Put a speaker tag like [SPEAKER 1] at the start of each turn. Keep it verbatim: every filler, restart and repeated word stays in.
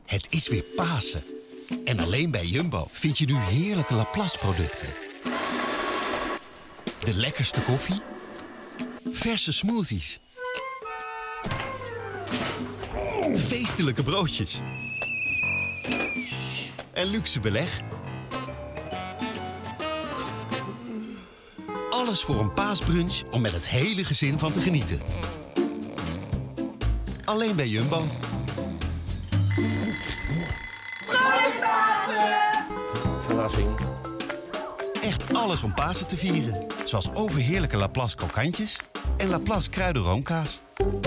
[SPEAKER 1] Het is weer Pasen. En alleen bij Jumbo vind je nu heerlijke Laplace-producten. De lekkerste koffie, verse smoothies, feestelijke broodjes en luxe beleg. Alles voor een paasbrunch om met het hele gezin van te genieten. Alleen bij Jumbo.
[SPEAKER 2] Verrassing.
[SPEAKER 1] Echt alles om Pasen te vieren. Zoals overheerlijke Laplace krokantjes en Laplace kruidenroomkaas.